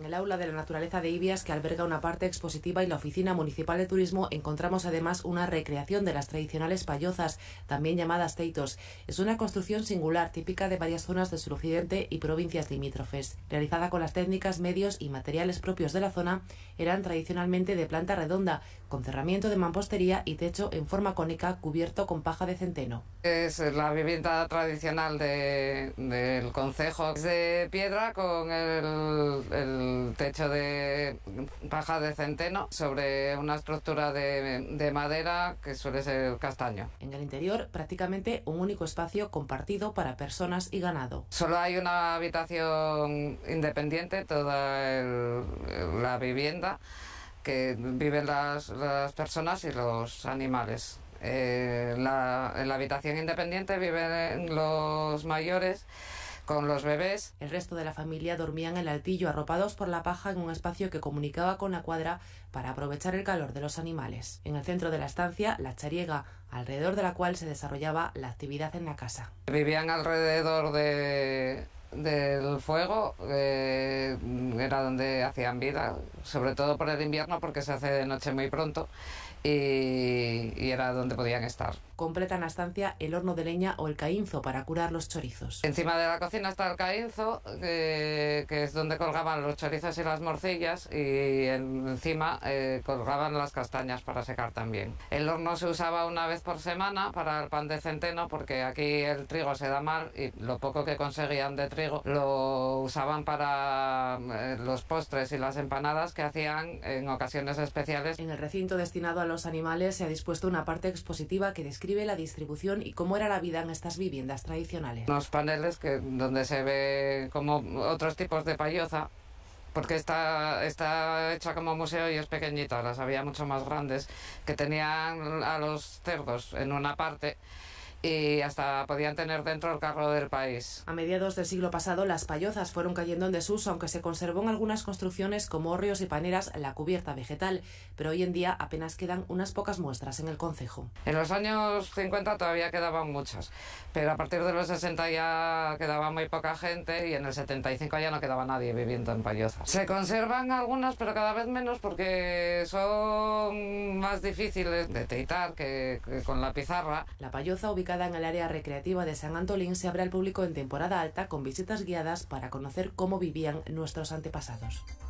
el aula de la naturaleza de Ibias, que alberga una parte expositiva, y la Oficina Municipal de Turismo, encontramos además una recreación de las tradicionales payozas, también llamadas teitos. Es una construcción singular, típica de varias zonas del suroccidente y provincias limítrofes. Realizada con las técnicas, medios y materiales propios de la zona, eran tradicionalmente de planta redonda, con cerramiento de mampostería y techo en forma cónica cubierto con paja de centeno. Es la vivienda tradicional del concejo. Es de piedra con el techo de paja de centeno sobre una estructura de madera que suele ser castaño. En el interior, prácticamente un único espacio compartido para personas y ganado. Solo hay una habitación independiente, toda la vivienda, que viven las personas y los animales. En la habitación independiente viven los mayores con los bebés. El resto de la familia dormía en el altillo, arropados por la paja en un espacio que comunicaba con la cuadra para aprovechar el calor de los animales. En el centro de la estancia, la chariega, alrededor de la cual se desarrollaba la actividad en la casa. Vivían alrededor del fuego, era donde hacían vida, sobre todo por el invierno porque se hace de noche muy pronto, y era donde podían estar. Completan la estancia el horno de leña o el caínzo para curar los chorizos. Encima de la cocina está el caínzo, que es donde colgaban los chorizos y las morcillas, y encima colgaban las castañas para secar también. El horno se usaba una vez por semana para el pan de centeno, porque aquí el trigo se da mal y lo poco que conseguían de trigo lo usaban para los postres y las empanadas que hacían en ocasiones especiales. En el recinto destinado a los animales se ha dispuesto una parte expositiva que describe la distribución y cómo era la vida en estas viviendas tradicionales. Unos paneles donde se ve como otros tipos de payoza, porque está hecha como museo y es pequeñita. Las había mucho más grandes, que tenían a los cerdos en una parte y hasta podían tener dentro el carro del país. A mediados del siglo pasado, las payozas fueron cayendo en desuso, aunque se conservó en algunas construcciones como hórreos y paneras la cubierta vegetal, pero hoy en día apenas quedan unas pocas muestras en el concejo. En los años 50 todavía quedaban muchas, pero a partir de los 60 ya quedaba muy poca gente y en el 75 ya no quedaba nadie viviendo en payozas. Se conservan algunas, pero cada vez menos porque son más difíciles de teitar que con la pizarra. La payoza, ubicada en el área recreativa de San Antolín, se abre al público en temporada alta con visitas guiadas para conocer cómo vivían nuestros antepasados.